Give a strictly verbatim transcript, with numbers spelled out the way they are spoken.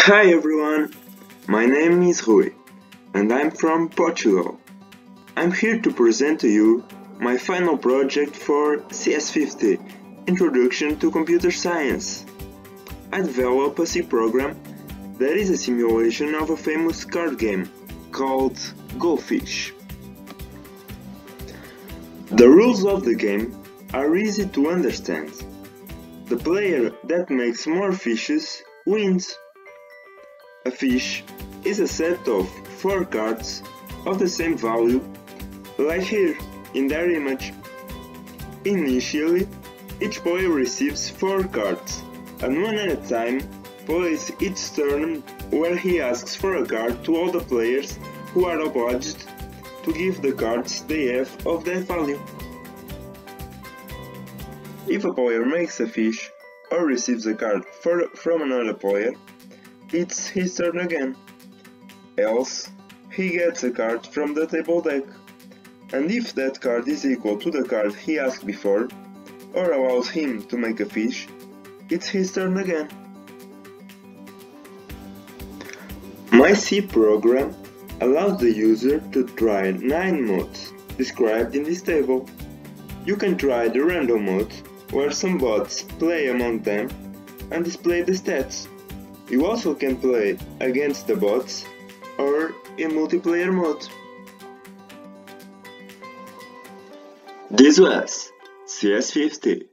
Hi everyone, my name is Rui and I'm from Portugal. I'm here to present to you my final project for C S fifty, Introduction to Computer Science. I developed a C program that is a simulation of a famous card game called Goldfish. The rules of the game are easy to understand. The player that makes more fishes wins. A fish is a set of four cards of the same value, like here in their image. Initially, each player receives four cards, and one at a time plays each turn where he asks for a card to all the players who are obliged to give the cards they have of that value. If a player makes a fish or receives a card for, from another player, it's his turn again. Else, he gets a card from the table deck, and if that card is equal to the card he asked before, or allows him to make a fish, it's his turn again. My C program allows the user to try nine modes described in this table. You can try the random mode, where some bots play among them and display the stats. You also can play against the bots or in multiplayer mode. This was C S fifty.